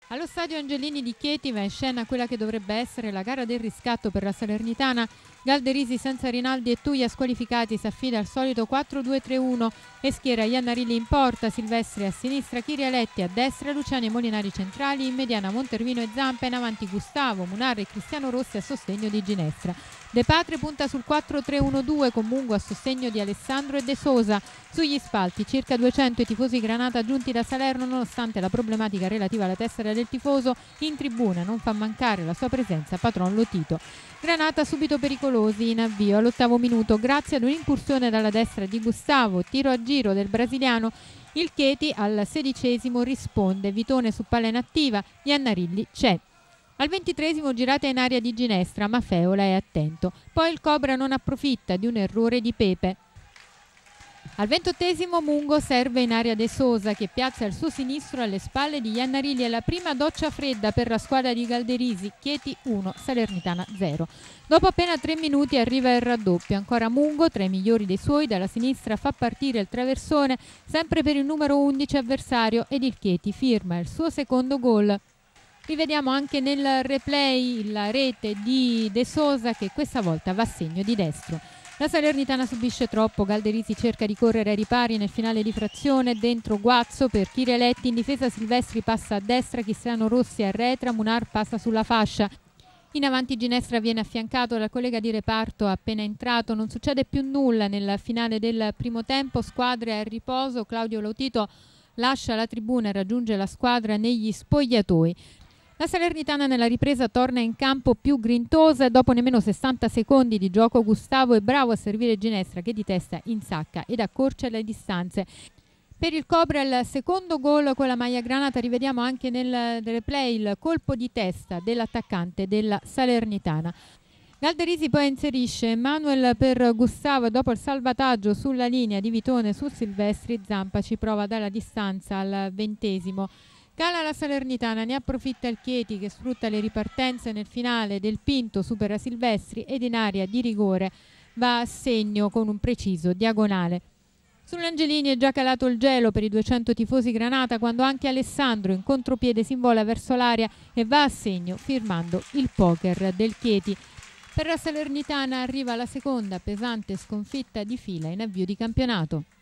Allo stadio Angelini di Chieti va in scena quella che dovrebbe essere la gara del riscatto per la Salernitana. Galderisi senza Rinaldi e Tuia squalificati si affida al solito 4-2-3-1 e schiera Iannarilli in porta, Silvestri a sinistra, Chirialetti a destra, Luciani e Molinari centrali, in mediana Montervino e Zampa, in avanti Gustavo, Munar e Cristiano Rossi a sostegno di Ginestra. De Patri punta sul 4-3-1-2 con Mungo a sostegno di Alessandro e De Sosa. Sugli spalti circa 200 i tifosi Granata giunti da Salerno, nonostante la problematica relativa alla tessera del tifoso. In tribuna non fa mancare la sua presenza Patron Lotito. Granata subito pericolosi in avvio all'8° minuto grazie ad un'incursione dalla destra di Gustavo, tiro a giro del brasiliano. Il Chieti al 16° risponde, Vitone su palla inattiva, Iannarilli c'è. Al 23° girata in area di Ginestra, ma Feola è attento. Poi il Cobra non approfitta di un errore di Pepe. Al 28° Mungo serve in area De Sosa che piazza il suo sinistro alle spalle di Iannarilli e la prima doccia fredda per la squadra di Galderisi, Chieti 1, Salernitana 0. Dopo appena 3 minuti arriva il raddoppio, ancora Mungo, tra i migliori dei suoi, dalla sinistra fa partire il traversone, sempre per il numero 11 avversario ed il Chieti firma il suo secondo gol. Rivediamo anche nel replay la rete di De Sosa che questa volta va a segno di destro. La Salernitana subisce troppo, Galderisi cerca di correre ai ripari nel finale di frazione, dentro Guazzo per Chirialetti, in difesa Silvestri passa a destra, Cristiano Rossi arretra, Munar passa sulla fascia. In avanti Ginestra viene affiancato dal collega di reparto appena entrato, non succede più nulla nel finale del primo tempo, squadre a riposo, Claudio Lotito lascia la tribuna e raggiunge la squadra negli spogliatoi. La Salernitana nella ripresa torna in campo più grintosa e dopo nemmeno 60 secondi di gioco Gustavo è bravo a servire Ginestra che di testa insacca ed accorcia le distanze. Per il Cobra il secondo gol con la maglia granata, rivediamo anche nel replay il colpo di testa dell'attaccante della Salernitana. Galderisi poi inserisce Manuel per Gustavo e dopo il salvataggio sulla linea di Vitone su Silvestri, Zampa ci prova dalla distanza al 20°. Cala la Salernitana, ne approfitta il Chieti che sfrutta le ripartenze nel finale del Pinto, supera Silvestri ed in area di rigore va a segno con un preciso diagonale. Sull'Angelini è già calato il gelo per i 200 tifosi Granata quando anche Alessandro in contropiede si invola verso l'area e va a segno firmando il poker del Chieti. Per la Salernitana arriva la seconda pesante sconfitta di fila in avvio di campionato.